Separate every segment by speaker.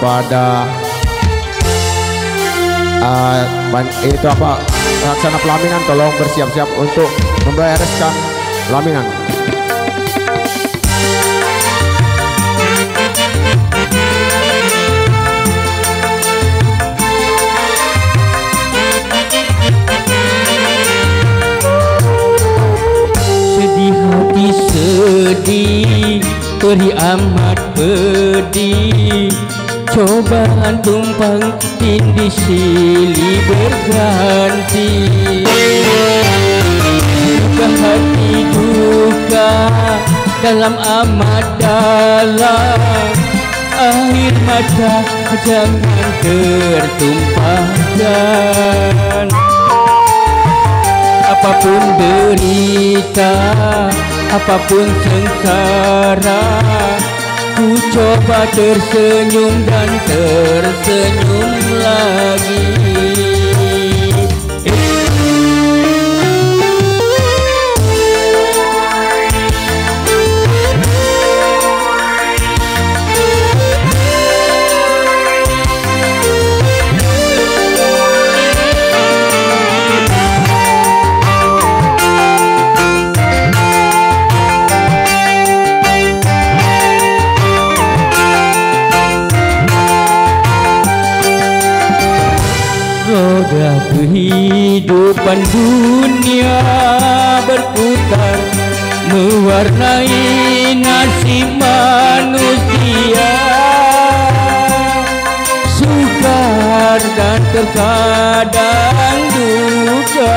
Speaker 1: kepada itu apa, laksana pelaminan, tolong bersiap-siap untuk membereskan pelaminan.
Speaker 2: Sedih hati sedih, perih amat pedih, cobaan tumpang tindih silih berganti. Duka hati duka dalam amat dalam, air mata jangan tertumpahkan. Apapun derita, apapun sengsara, ku coba tersenyum dan tersenyum lagi. Roda kehidupan dunia berputar, mewarnai nasib manusia. Sukar dan terkadang duka,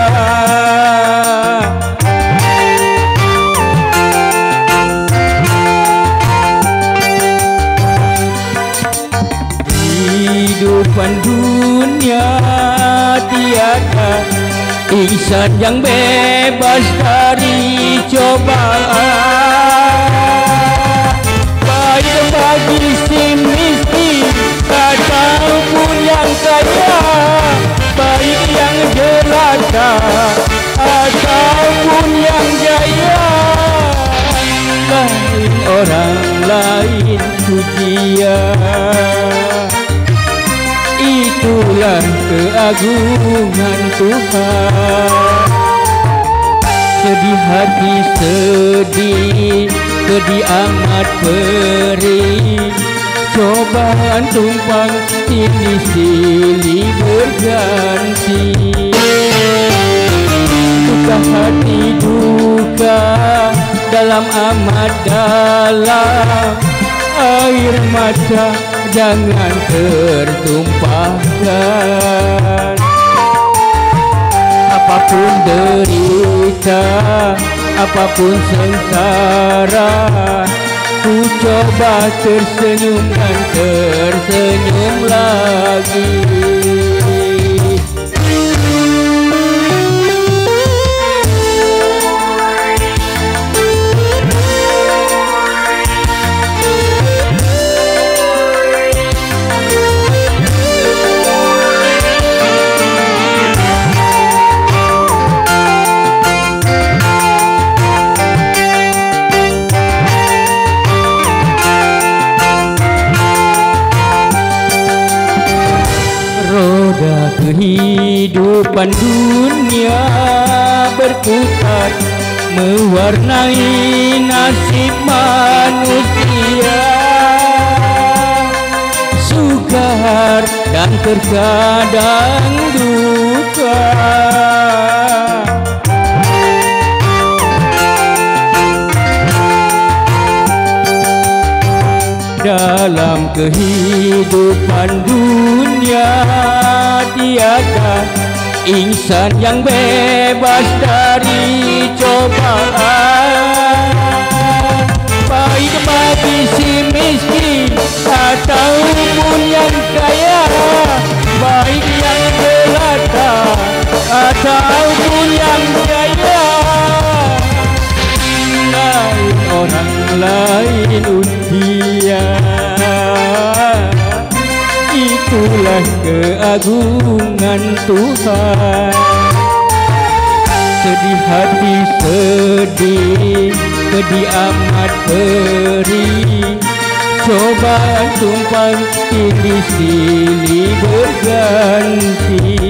Speaker 2: kehidupan dunia tiada insan yang bebas dari cobaan. Baik bagi si miskin ataupun yang kaya, baik yang jelata ataupun yang jaya, lain orang lain pujian. Itulah keagungan Tuhan. Sedih hati sedih, sedih amat perih, cobaan tumpang tindih silih berganti. Duka hati duka dalam amat dalam, air mata jangan tertumpahkan. Apapun derita, apapun sengsara, ku coba tersenyum dan tersenyum lagi. Roda kehidupan dunia berputar, mewarnai nasib manusia. Sukar dan terkadang duka, dalam kehidupan dunia tiada insan yang bebas dari cobaan. Baik bagi si miskin ataupun yang kaya, baik yang jelata ataupun yang jaya, lain orang lain undian. Itulah keagungan Tuhan. Sedih hati sedih, sedih amat perih, cobaan tumpang kini silih berganti.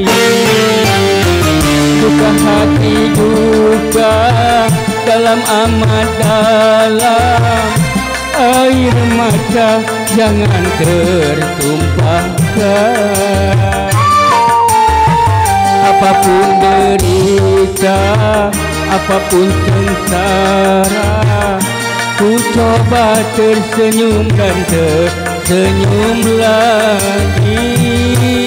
Speaker 2: Duka hati duka dalam amat dalam, air mata jangan tertumpahkan. Apapun derita, apapun sengsara, ku coba tersenyum dan tersenyum lagi.